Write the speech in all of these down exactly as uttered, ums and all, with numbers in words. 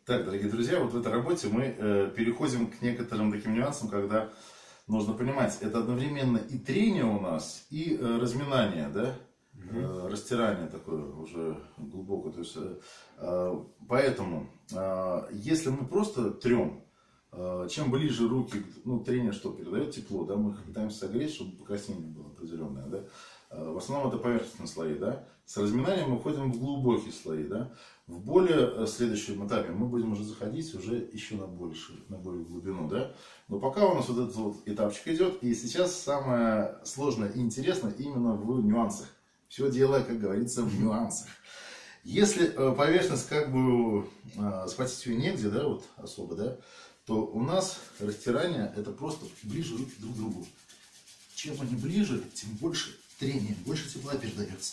Так, дорогие друзья, вот в этой работе мы э, переходим к некоторым таким нюансам, когда нужно понимать, это одновременно и трение у нас, и э, разминание, да, э, растирание такое уже глубокое. То есть, э, поэтому, э, если мы просто трем, э, чем ближе руки, ну, трение что, передает тепло, да, мы пытаемся согреть, чтобы покраснение было определенное, да. В основном это поверхностные слои, да. С разминанием мы уходим в глубокие слои, да. В более следующем этапе мы будем уже заходить уже еще на больше, на более глубину, да. Но пока у нас вот этот вот этапчик идет, и сейчас самое сложное и интересное именно в нюансах. Все дело, как говорится, в нюансах. Если поверхность как бы схватить ее негде, да, вот особо, да, то у нас растирание это просто ближе руки друг к другу. Чем они ближе, тем больше трение, больше тепла передается.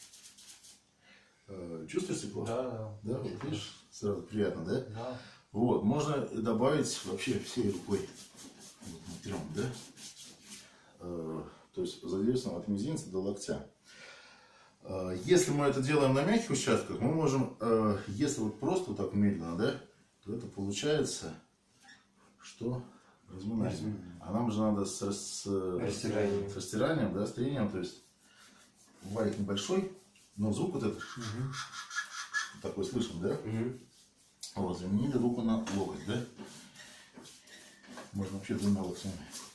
Чувствуешь тепло? Да, да. Да, вот видишь, сразу приятно, да? Да. Вот, можно добавить вообще всей рукой. Вот мы трем, да? То есть задействуем от мизинца до локтя. Если мы это делаем на мягких участках, мы можем, если вот просто вот так медленно, да, то это получается, что разминание. А нам же надо с, с, растиранием. с растиранием, да, с трением, то есть валик небольшой, но звук вот этот Угу. такой слышим, да? Угу. Вот, заменили руку на локоть, да? Можно вообще двумя локтями.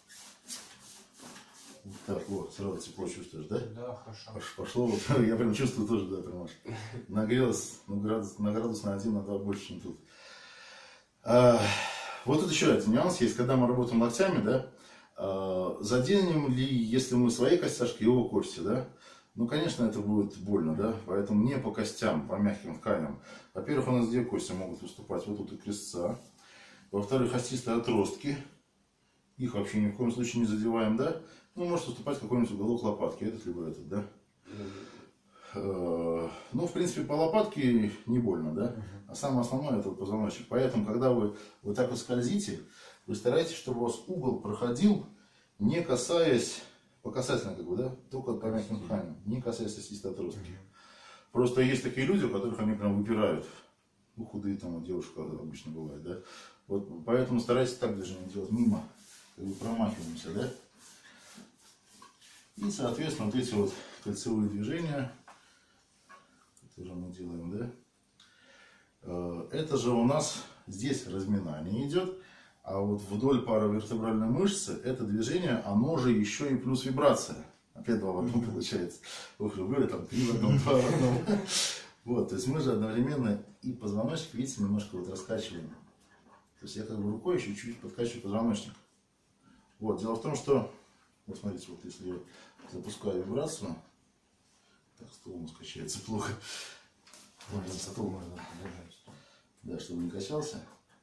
Вот так, вот, сразу тепло чувствуешь, да? Да, хорошо. Пошло, вот, я прям чувствую тоже, да, прям аж нагрелось, ну, градус, на градус на один, на два больше, чем тут. А, вот тут еще один нюанс есть, когда мы работаем локтями, да, а, заденем ли, если мы свои костяшки, его кости, да? Ну, конечно, это будет больно, да, поэтому не по костям, по мягким тканям. Во-первых, у нас где кости могут выступать? Вот тут и крестца. Во-вторых, остистые отростки. Их вообще ни в коем случае не задеваем, да. Ну, может выступать какой-нибудь уголок лопатки, этот либо этот, да. Ну, в принципе, по лопатке не больно, да. А самое основное это позвоночник. Поэтому, когда вы вот так вот скользите, вы стараетесь, чтобы у вас угол проходил, не касаясь... По касательно, как бы, да, только по мягким тканям, не касаясь остистой отростки. Mm-hmm. Просто есть такие люди, у которых они прям выпирают. Ну, худые там, девушка обычно бывает, да. Вот, поэтому старайтесь так движение делать, мимо, как бы промахиваемся, да. И, соответственно, вот эти вот кольцевые движения, которые мы делаем, да. Это же у нас здесь разминание идет. А вот вдоль паравертебральной мышцы это движение, оно же еще и плюс вибрация. Опять два в одном получается. Ох, вы там три в одном, два в одном. Вот, то есть мы же одновременно и позвоночник, видите, немножко вот раскачиваем. То есть я как бы рукой еще чуть-чуть подкачиваю позвоночник. Вот, дело в том, что, вот смотрите, вот если я запускаю вибрацию, так, стол у нас качается плохо. Можно стол можно подержать. Да, чтобы не качался.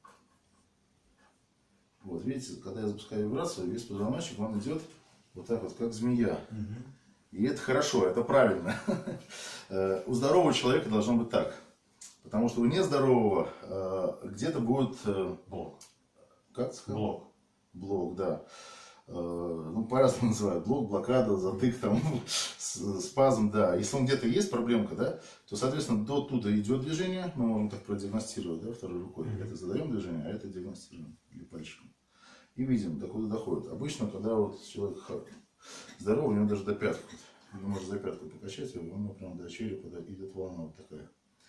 Вот, видите, когда я запускаю вибрацию, весь позвоночник, он идет вот так вот, как змея. Угу. И это хорошо, это правильно. У здорового человека должно быть так. Потому что у нездорового где-то будет... Блок. Как сказать? Блок. Блок, да. Ну, по-разному называют. Блок, блокада, затык, там, спазм, да. Если он где-то есть проблемка, да, то, соответственно, до туда идет движение. Мы можем так продиагностировать, да, второй рукой. Mm-hmm. Это задаем движение, а это диагностируем или пальчиком. И видим, докуда доходит. Обычно, когда вот человек здоровый, у него даже до пятки. Вы можете за пятку покачать, и у него прям до черепа идет волна вот такая.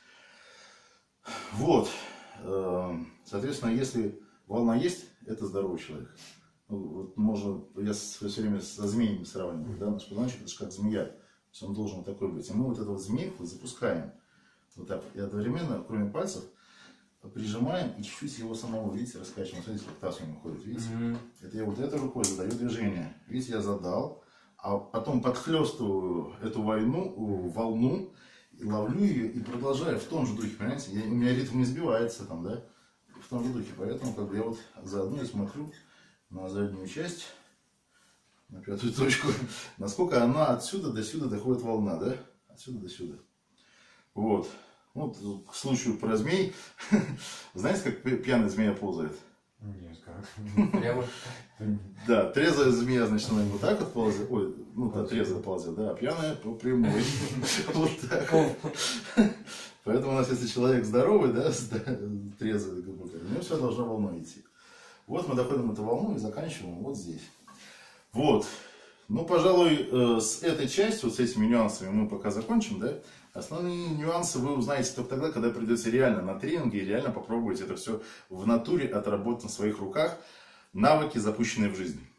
Вот. Соответственно, если волна есть, это здоровый человек. Ну, вот можно, я все время со змеями сравниваю, да, наш позвоночник это же как змея, то есть он должен вот такой быть. И мы вот эту вот змейку запускаем, вот так, и одновременно, кроме пальцев, прижимаем и чуть-чуть его самого, видите, раскачиваем. Смотрите, как таз у него ходит, видите? Mm-hmm. Это я вот этой рукой задаю движение. Видите, я задал, а потом подхлестываю эту войну, волну, и ловлю ее и продолжаю в том же духе, понимаете? Я, у меня ритм не сбивается там, да, в том же духе, поэтому как бы я вот заодно и смотрю на заднюю часть, на пятую точку, насколько она отсюда до сюда доходит волна, да? Отсюда до сюда. Вот. Вот к случаю про змей. Знаете, как пьяная змея ползает? Нет, как? Прямо? Да, трезвая змея, значит, она вот так вот ползет. Ой, ну да, трезвая ползет, да, а пьяная по прямой. Вот так. Поэтому у нас, если человек здоровый, да, трезвый, грубо говоря, у него все должно волной идти. Вот мы доходим до этой волны и заканчиваем вот здесь. Вот. Ну, пожалуй, с этой частью, с этими нюансами мы пока закончим, да. Основные нюансы вы узнаете только тогда, когда придете реально на тренинги и реально попробуете это все в натуре отработать на своих руках. Навыки, запущенные в жизнь.